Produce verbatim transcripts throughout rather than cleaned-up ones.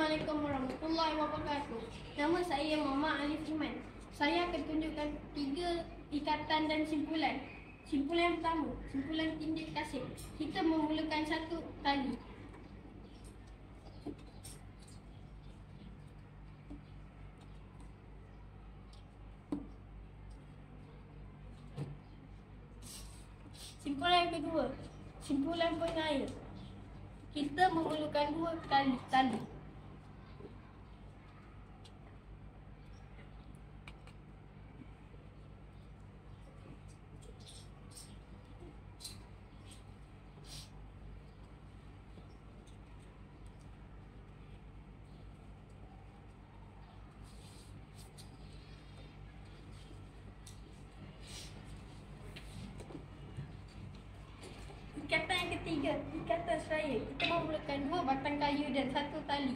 Assalamualaikum warahmatullahi wabarakatuh. Nama saya Muhammad Alif Iman. Saya akan tunjukkan tiga ikatan dan simpulan. Simpulan yang pertama, simpulan tindik kasih. Kita memulakan satu tali. Simpulan yang kedua, simpulan poin air. Kita memerlukan dua kali tali. Ikatan yang ketiga, ikatan seraya. Kita memerlukan dua batang kayu dan satu tali.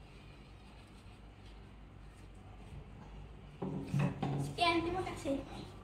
Sekian, terima kasih.